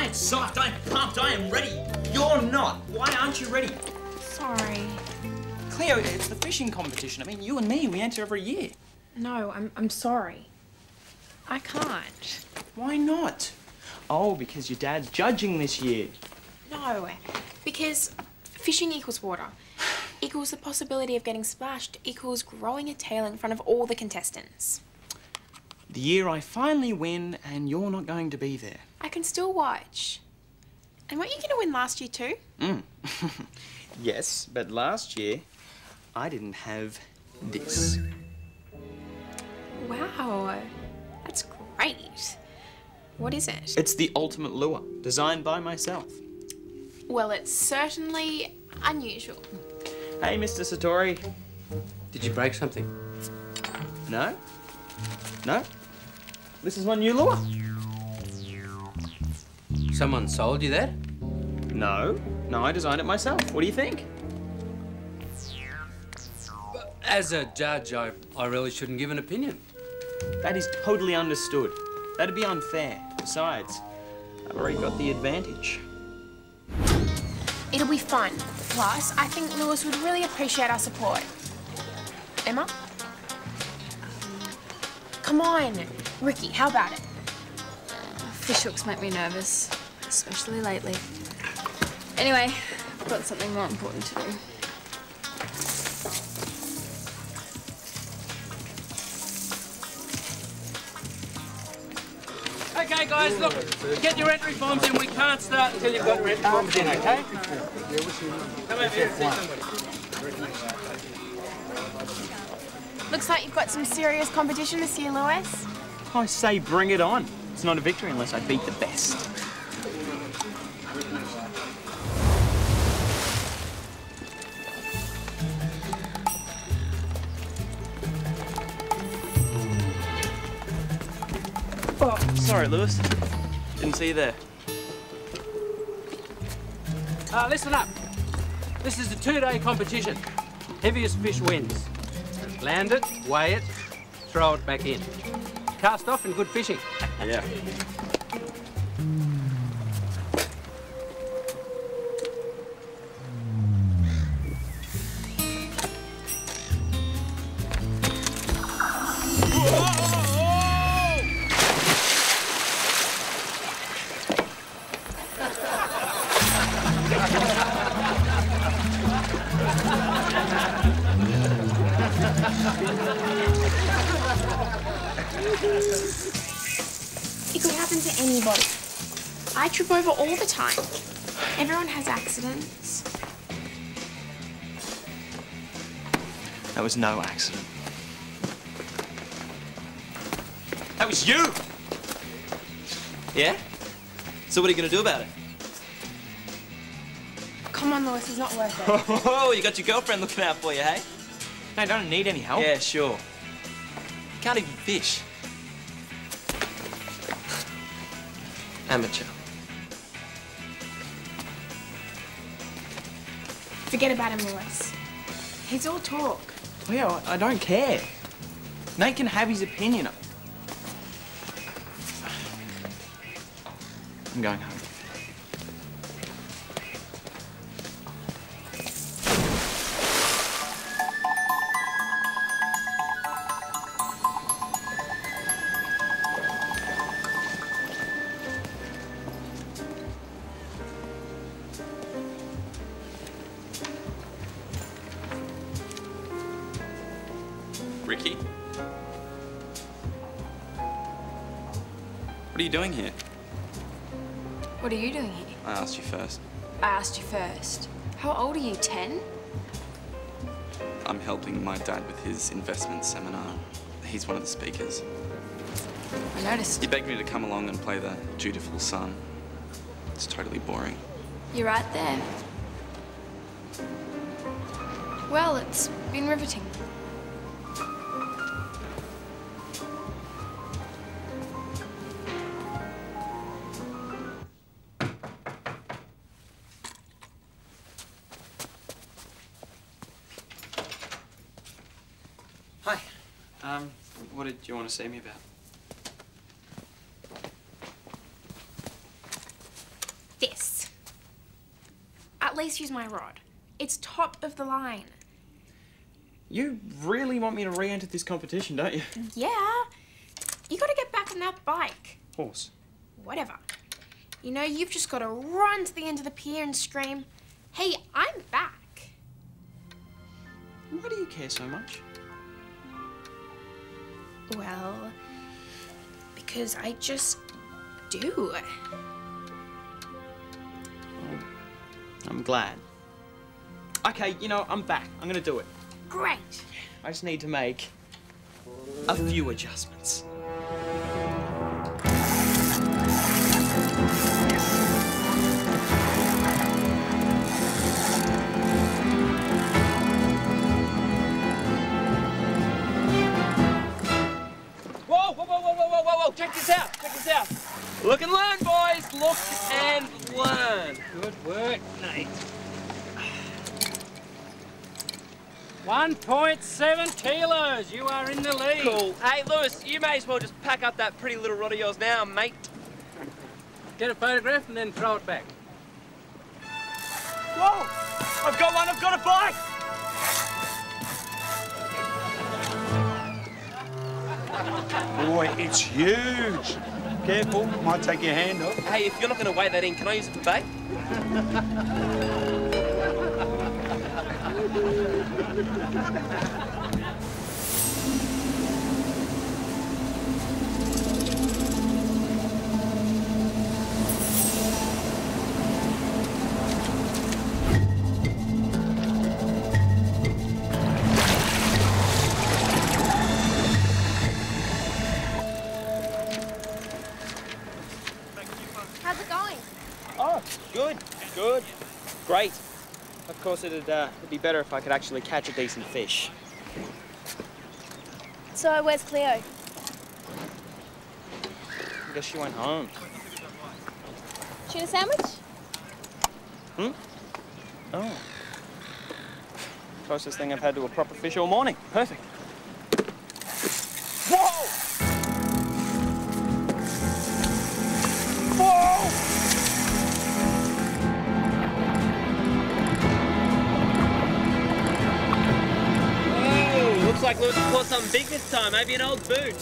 I am psyched, I am pumped, I am ready. You're not. Why aren't you ready? Sorry. Cleo, it's the fishing competition. I mean, you and me, we enter every year. No, I'm sorry. I can't. Why not? Oh, because your dad's judging this year. No, because fishing equals water. Equals the possibility of getting splashed. Equals growing a tail in front of all the contestants. The year I finally win and you're not going to be there. I can still watch. And weren't you going to win last year too? Yes, but last year I didn't have this. Wow, that's great. What is it? It's the ultimate lure, designed by myself. Well, it's certainly unusual. Hey, Mr. Satori. Did you break something? No? No? This is my new lure. Someone sold you that? No. No, I designed it myself. What do you think? As a judge, I really shouldn't give an opinion. That is totally understood. That'd be unfair. Besides, I've already got the advantage. It'll be fun. Plus, I think Lewis would really appreciate our support. Emma? Come on. Rikki, how about it? Fish hooks make me nervous, especially lately. Anyway, I've got something more important to do. Okay, guys, look, get your entry forms in. We can't start until you've got your entry forms in, okay? Come over here and see somebody. Looks like you've got some serious competition this year, Lewis. I say bring it on. It's not a victory unless I beat the best. Oh, sorry, Lewis. Didn't see you there. Listen up. This is a 2-day competition. Heaviest fish wins. Land it, weigh it, throw it back in. Cast off and good fishing. Yeah. It could happen to anybody. I trip over all the time. Everyone has accidents. That was no accident. That was you! Yeah? So what are you going to do about it? Come on, Lewis, it's not worth it. Oh, you got your girlfriend looking out for you, hey? I don't need any help. Yeah, sure. Can't even fish. Amateur. Forget about him, Lewis. He's all talk. Well, I don't care. Nate can have his opinion. I'm going home. Rikki? What are you doing here? What are you doing here? I asked you first. I asked you first. How old are you, 10? I'm helping my dad with his investment seminar. He's one of the speakers. I noticed. He begged me to come along and play the dutiful son. It's totally boring. You're right there. Well, it's been riveting. Hi. What did you want to see me about? at least use my rod. It's top of the line. You really want me to re-enter this competition, don't you? Yeah. You gotta get back on that bike. Horse. Whatever. You know, you've just gotta run to the end of the pier and scream, "Hey, I'm back." Why do you care so much? Well, because I just do. I'm glad. Okay, you know, I'm back. I'm gonna do it. Great. I just need to make a few adjustments. Whoa, whoa, whoa, whoa, whoa, whoa, whoa, whoa, check this out, check this out. Look and learn, boys. Look and learn. Good work, Nate. 1.7 kilos, you are in the lead. Cool. Hey, Lewis, you may as well just pack up that pretty little rod of yours now, mate. Get a photograph and then throw it back. Whoa! I've got one. I've got a bike. Boy, it's huge. Careful, might take your hand off. Hey, if you're not going to weigh that in, can I use it for bait? How's it going? Oh, good. Good. Great. Of course, it'd be better if I could actually catch a decent fish. So, where's Cleo? I guess she went home. Tuna sandwich? Hmm? Oh. Closest thing I've had to a proper fish all morning. Perfect. Whoa! Whoa! Oh, looks like Lewis caught something big this time. Maybe an old boot.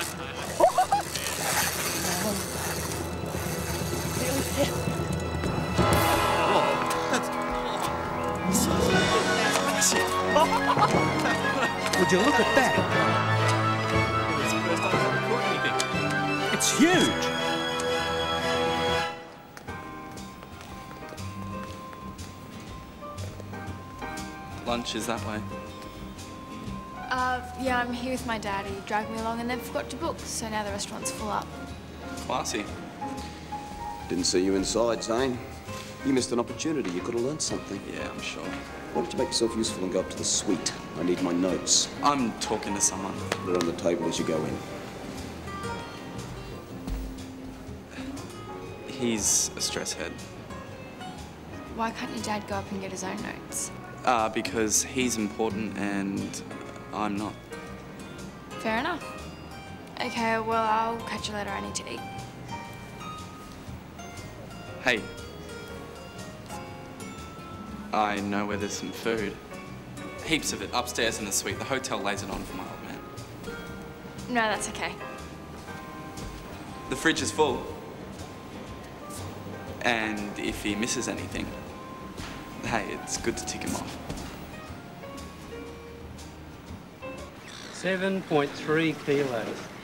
Would you look at that? It's huge. Lunch is that way. Yeah, I'm here with my dad. He dragged me along and then forgot to book, so now the restaurant's full up. Classy. Didn't see you inside, Zane. You missed an opportunity. You could have learned something. Yeah, I'm sure. Why don't you make yourself useful and go up to the suite? I need my notes. I'm talking to someone. Put it on the table as you go in. He's a stress head. Why can't your dad go up and get his own notes? Because he's important and I'm not. Fair enough. Okay, well, I'll catch you later. I need to eat. Hey. I know where there's some food. Heaps of it upstairs in the suite. The hotel lays it on for my old man. No, that's okay. The fridge is full. And if he misses anything, hey, it's good to tick him off. 7.3 kilos.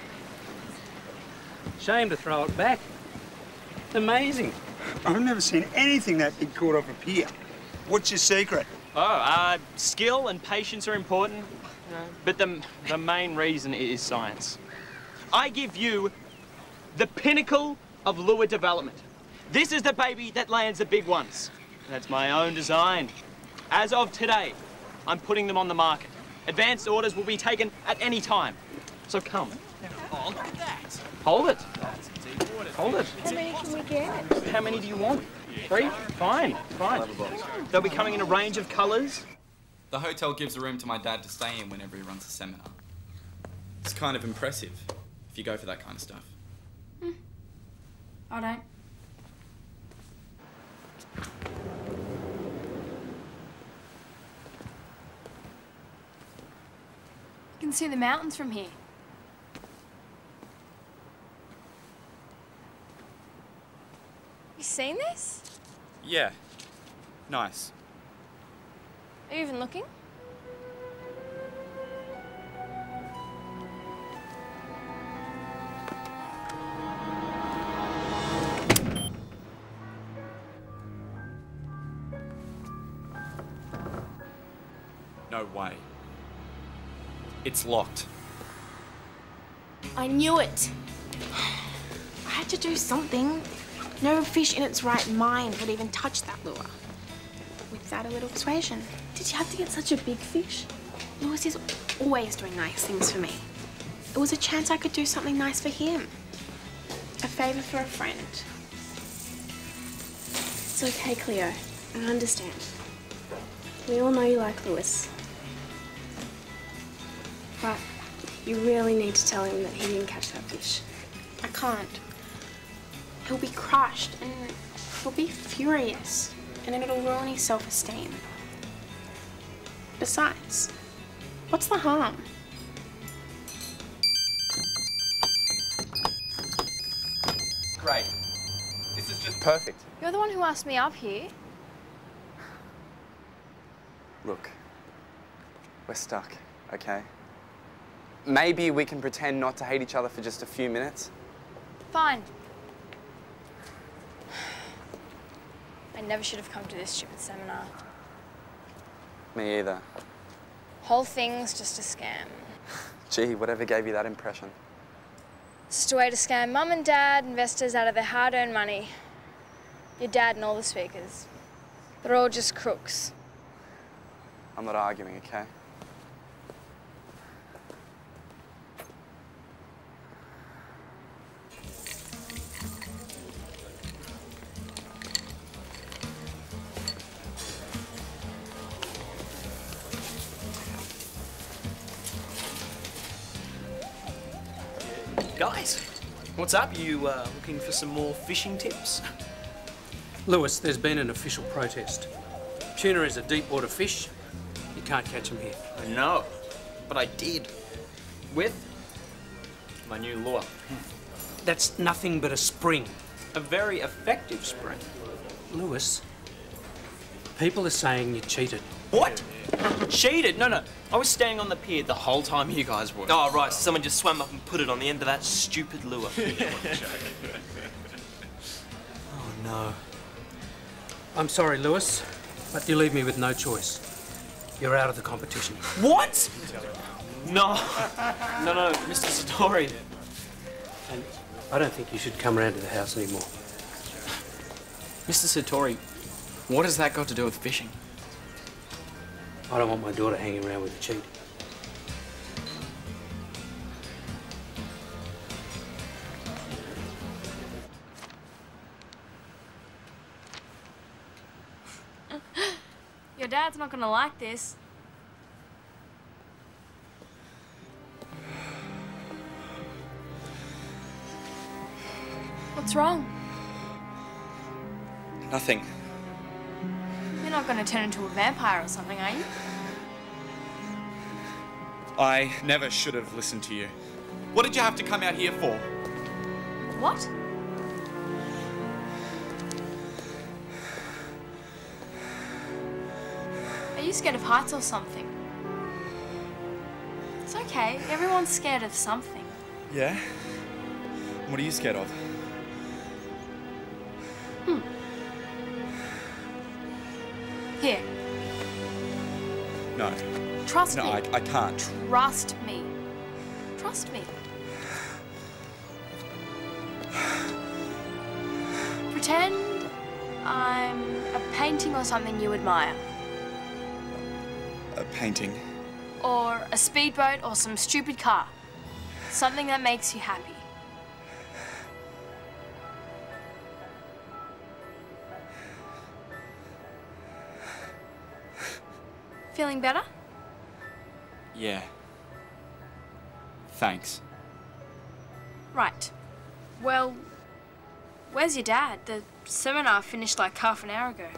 Shame to throw it back. Amazing. I've never seen anything that big caught off a pier. What's your secret? Oh, skill and patience are important, but the main reason is science. I give you the pinnacle of lure development. This is the baby that lands the big ones. That's my own design. As of today, I'm putting them on the market. Advanced orders will be taken at any time. So come. Oh, look at that. Hold it. Hold it. How many can we get? How many do you want? 3? Fine, fine. They'll be coming in a range of colours. The hotel gives a room to my dad to stay in whenever he runs a seminar. It's kind of impressive if you go for that kind of stuff. I don't. can see the mountains from here. You seen this? Yeah. Nice. Are you even looking? No way. It's locked. I knew it. I had to do something. No fish in its right mind would even touch that lure. Without a little persuasion. Did you have to get such a big fish? Lewis is always doing nice things for me. It was a chance I could do something nice for him. A favour for a friend. It's okay, Cleo. I understand. We all know you like Lewis. But you really need to tell him that he didn't catch that fish. I can't. He'll be crushed and he'll be furious, and then it'll ruin his self-esteem. Besides, what's the harm? Great. This is just perfect. You're the one who asked me up here. Look, we're stuck, okay? Maybe we can pretend not to hate each other for just a few minutes. Fine. I never should have come to this stupid seminar. Me either. Whole thing's just a scam. Gee, whatever gave you that impression? It's just a way to scam mum and dad, investors out of their hard-earned money. Your dad and all the speakers. They're all just crooks. I'm not arguing, okay? Guys, what's up? You looking for some more fishing tips? Lewis, there's been an official protest. Tuna is a deep water fish. You can't catch them here. I know, but I did. With my new lure. That's nothing but a spring. A very effective spring. Lewis, people are saying you cheated. What? Cheated? No. I was staying on the pier the whole time you guys were. Oh, right. So someone just swam up and put it on the end of that stupid lure. Oh, no. I'm sorry, Lewis, but you leave me with no choice. You're out of the competition. What? No, Mr. Satori. And I don't think you should come around to the house anymore. Mr. Satori, what has that got to do with fishing? I don't want my daughter hanging around with a cheat. Your dad's not gonna like this. What's wrong? Nothing. You're not gonna turn into a vampire or something, are you? I never should have listened to you. What did you have to come out here for? What? Are you scared of heights or something? It's okay. Everyone's scared of something. Yeah? What are you scared of? Here. No. Trust me. No, I can't. Trust me. Trust me. Pretend I'm a painting or something you admire. A painting. Or a speedboat or some stupid car. Something that makes you happy. Feeling better? Yeah. Thanks. Right. Well, where's your dad? The seminar finished like half an hour ago.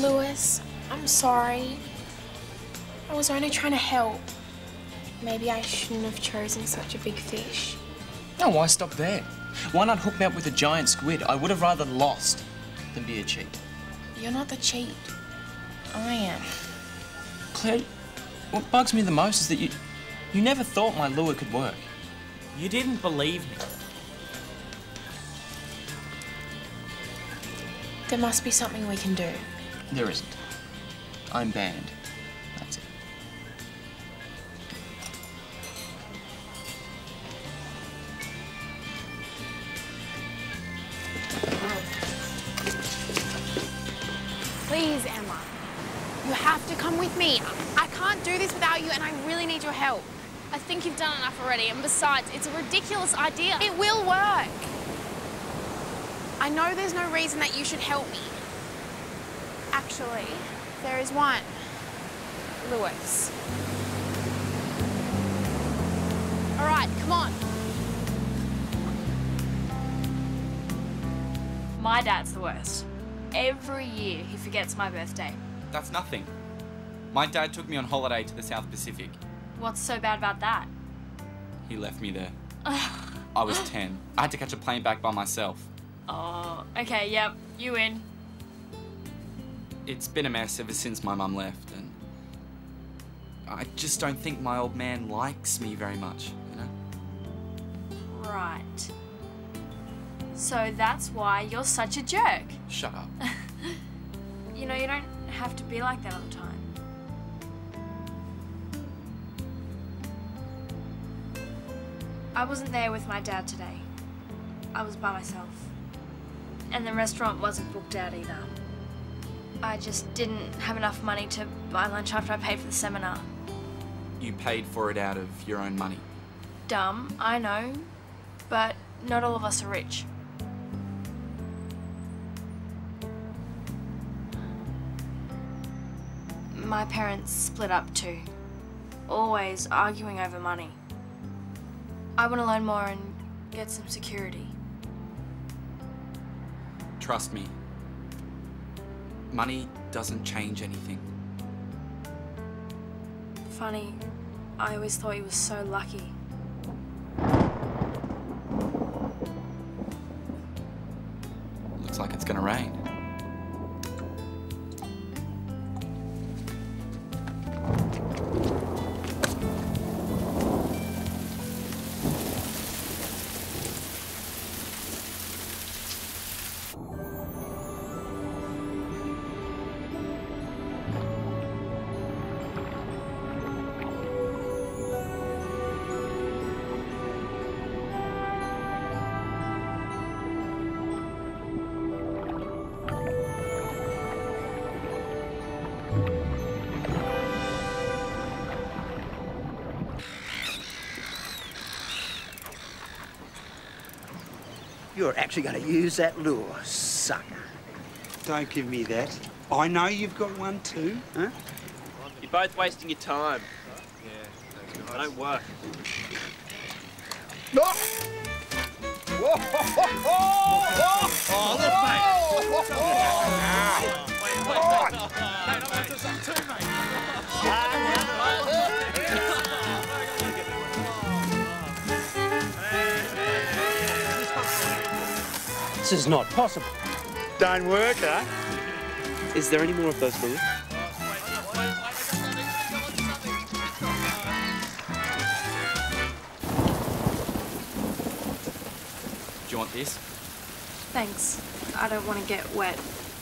Lewis, I'm sorry. I was only trying to help. Maybe I shouldn't have chosen such a big fish. No, why stop there? Why not hook me up with a giant squid? I would have rather lost than be a cheat. You're not the cheat. I am. Cleo, what bugs me the most is that you never thought my lure could work. You didn't believe me. There must be something we can do. There isn't. I'm banned. That's it. Please, Emma. You have to come with me. I can't do this without you, and I really need your help. I think you've done enough already, and besides, it's a ridiculous idea. It will work. I know there's no reason that you should help me. Actually, there is one. Lewis. All right, come on. My dad's the worst. Every year he forgets my birthday. That's nothing. My dad took me on holiday to the South Pacific. What's so bad about that? He left me there. I was 10. I had to catch a plane back by myself. Oh, okay, yep, you win. It's been a mess ever since my mum left, and I just don't think my old man likes me very much, you know? Right. So that's why you're such a jerk. Shut up. You know, you don't have to be like that all the time. I wasn't there with my dad today. I was by myself. And the restaurant wasn't booked out either. I just didn't have enough money to buy lunch after I paid for the seminar. You paid for it out of your own money. Dumb, I know, but not all of us are rich. My parents split up too, always arguing over money. I want to learn more and get some security. Trust me. Money doesn't change anything. Funny, I always thought he was so lucky. Looks like it's gonna rain. You're actually going to use that lure, sucker. Don't give me that. I know you've got one too, huh? You're both wasting your time. Yeah, don't work. No! Whoa! Oh, look, mate! Mate, I'm onto something too, mate. This is not possible. Don't work, huh? Is there any more of those lures? Do you want this? Thanks. I don't want to get wet.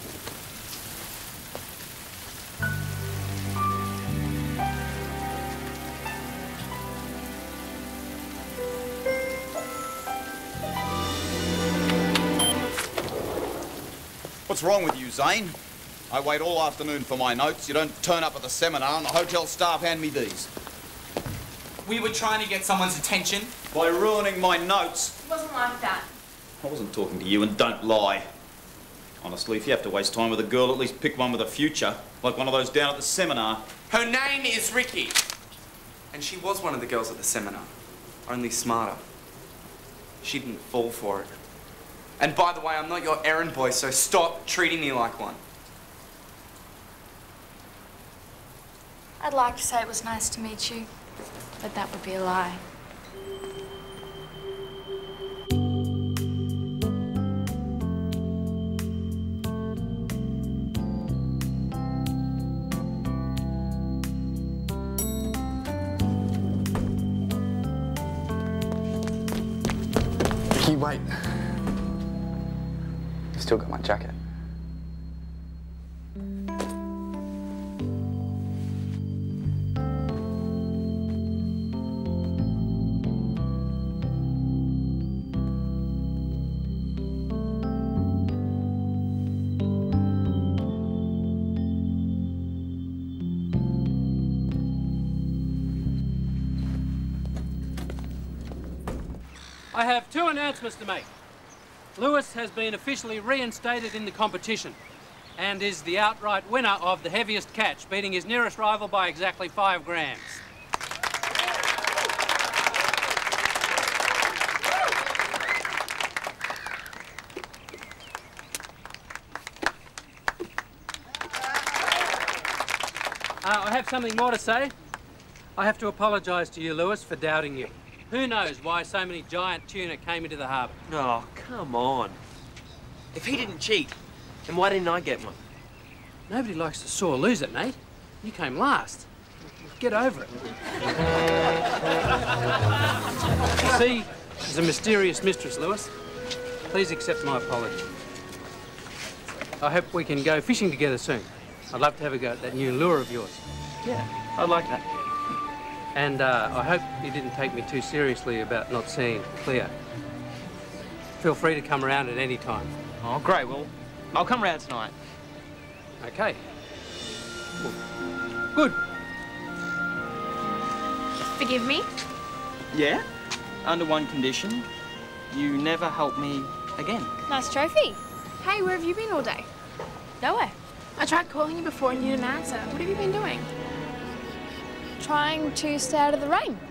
What's wrong with you, Zane? I wait all afternoon for my notes. You don't turn up at the seminar and the hotel staff hand me these. We were trying to get someone's attention. By ruining my notes. It wasn't like that. I wasn't talking to you, and don't lie. Honestly, if you have to waste time with a girl, at least pick one with a future. Like one of those down at the seminar. Her name is Rikki. And she was one of the girls at the seminar. Only smarter. She didn't fall for it. And by the way, I'm not your errand boy, so stop treating me like one. I'd like to say it was nice to meet you, but that would be a lie. Rikki, wait. I've still got my jacket. I have two announcements to make. Lewis has been officially reinstated in the competition and is the outright winner of the heaviest catch, beating his nearest rival by exactly 5 grams. I have something more to say. I have to apologise to you, Lewis, for doubting you. Who knows why so many giant tuna came into the harbour? Oh, come on. If he didn't cheat, then why didn't I get one? Nobody likes a sore loser, Nate. You came last. Get over it. The sea is a mysterious mistress, Lewis. Please accept my apology. I hope we can go fishing together soon. I'd love to have a go at that new lure of yours. Yeah, I'd like that. And I hope you didn't take me too seriously about not seeing Cleo. Feel free to come around at any time. Oh, great. Well, I'll come round tonight. Okay. Good. Forgive me? Yeah? Under one condition. You never help me again. Nice trophy. Hey, where have you been all day? Nowhere. I tried calling you before and you didn't answer. What have you been doing? Trying to stay out of the rain.